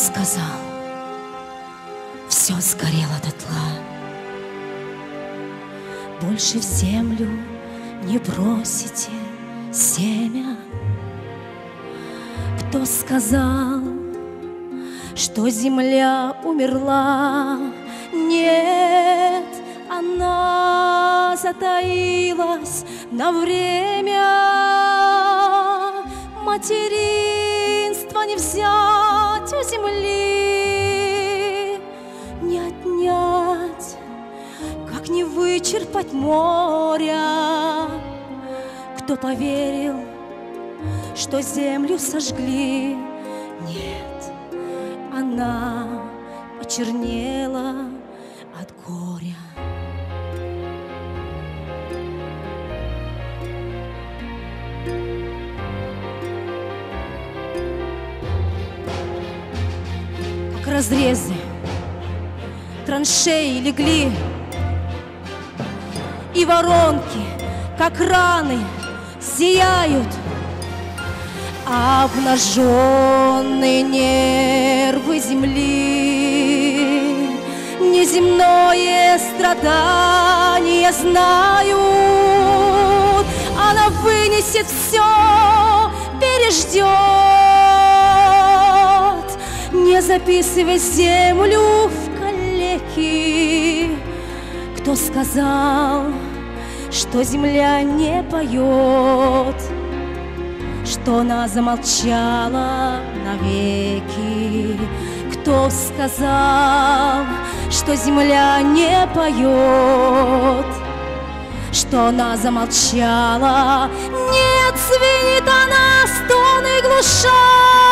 сказал, все сгорело дотла. Больше в землю не бросите семя. Кто сказал, что земля умерла? Нет, она затаилась на время. Материнство не взять у земли, не отнять, как не вычерпать моря. Кто поверил, что землю сожгли? Нет, она почернела от горя. Как разрезы, траншеи легли, и воронки, как раны, зияют. Обнаженные нервы земли неземное страдание знают. Она вынесет все, переждет, не записывая землю в калеки. Кто сказал, что земля не поет, что она замолчала навеки? Кто сказал, что земля не поет, что она замолчала? Нет, звенит она, стоны глуша,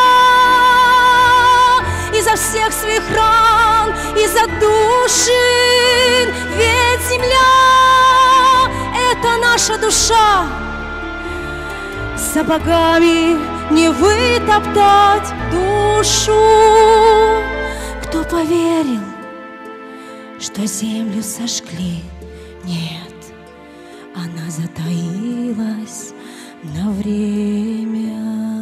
изо всех своих ран, изо души. Ведь земля — это наша душа. Сапогами не вытоптать душу. Кто поверил, что землю сожгли? Нет, она затаилась на время.